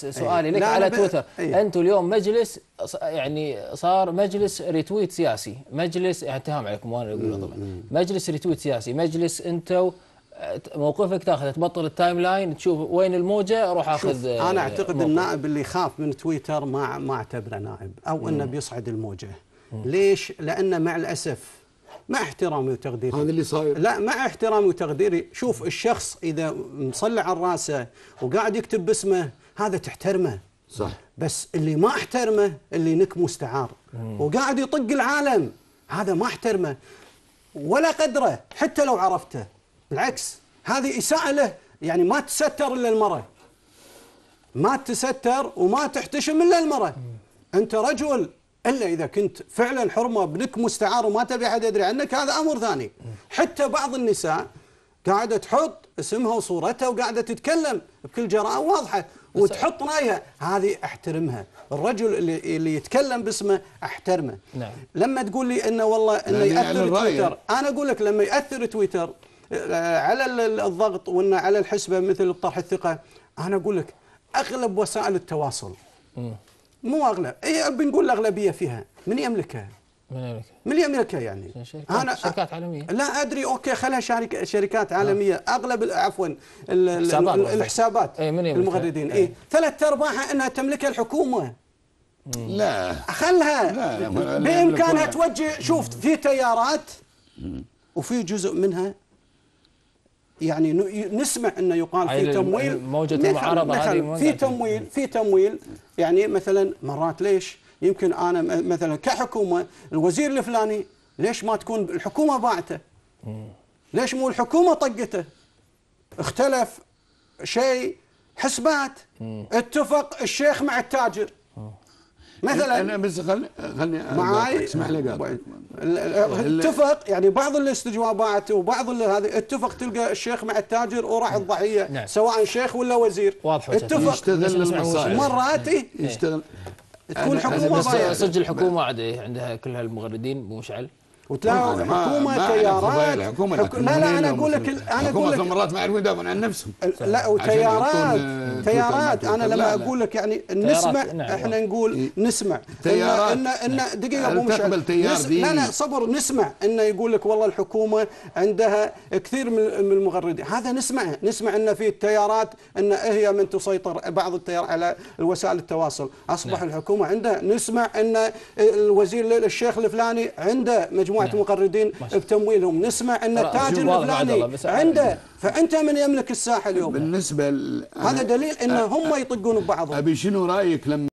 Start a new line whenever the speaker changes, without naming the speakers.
بس سؤالي لك على تويتر، انتم اليوم مجلس يعني صار مجلس ريتويت سياسي، مجلس يعني اتهام عليكم وانا اقول طبعا مجلس ريتويت سياسي، مجلس انتم موقفك تاخذ تبطل التايم لاين تشوف وين الموجه روح اخذ.
انا اعتقد النائب اللي يخاف من تويتر ما اعتبره نائب او انه بيصعد الموجه. ليش؟ لانه مع الاسف مع احترامي وتقديري
هذا اللي صاير.
لا مع احترامي وتقديري، شوف الشخص اذا مصلع على راسه وقاعد يكتب باسمه هذا تحترمه.
صح.
بس اللي ما احترمه اللي نك مستعار وقاعد يطق العالم، هذا ما احترمه ولا قدره حتى لو عرفته. بالعكس هذه اساءه له، يعني ما تستر الا المراه، ما تستر وما تحتشم الا المراه. انت رجل الا اذا كنت فعلا حرمه بنك مستعار وما تبي احد يدري عنك، هذا امر ثاني. حتى بعض النساء قاعده تحط اسمها وصورتها وقاعده تتكلم بكل جراءه واضحه وتحط رايها، هذه احترمها. الرجل اللي يتكلم باسمه احترمه.
نعم.
لما تقول لي انه والله انه ياثر تويتر، انا اقول لك لما ياثر تويتر على الضغط وانه على الحسبه مثل طرح الثقه، انا اقول لك اغلب وسائل التواصل مو اغلب، بنقول الاغلبيه فيها من يملكها؟ من يملكها يعني؟
شركات عالميه.
لا ادري، اوكي خلها شركات عالميه. اغلب عفوا الحسابات المغردين ثلاث ارباعها انها تملكها الحكومه.
لا
خلها بامكانها توجه. شوف في تيارات وفي جزء منها يعني نسمع انه يقال في تمويل،
موجة المعارضة هذه
في تمويل يعني مثلا مرات. ليش؟ يمكن انا مثلا كحكومه الوزير الفلاني ليش ما تكون الحكومه باعته؟ ليش مو الحكومه طقته؟ اختلف شيء حسبات، اتفق الشيخ مع التاجر مثلا.
انا بس خلني
معاي
اسمح لي
اتفق يعني بعض الاستجوابات وبعض هذه اتفق، تلقى الشيخ مع التاجر وراح الضحيه.
نعم.
سواء شيخ ولا وزير اتفق.
يشتغل المصالح
مرات
يشتغل
تكون حكومه ضايعه.
صدق الحكومه عندها كل هالمغردين ابو مشعل،
وتلاقي حكومه تيارات. لا انا اقول لك
مرات ما يعرفون يدافعون عن نفسهم.
لا وتيارات انا لما اقول لك يعني نسمع. احنا نقول نسمع ان دقيقه ابو مشعل، لا صبر. نسمع انه يقول لك والله الحكومه عندها كثير من المغردين، هذا نسمع ان في التيارات ان هي من تسيطر بعض التيارات على وسائل التواصل. اصبح الحكومه عندها. نسمع ان الوزير الشيخ الفلاني عنده مجموعة مغردين بتمويلهم. نسمع ان التاجر الفلاني عنده. فانت من يملك الساحه اليوم؟
بالنسبه
هذا دليل ان هم يطقون ببعضهم.
ابي شنو رايك لما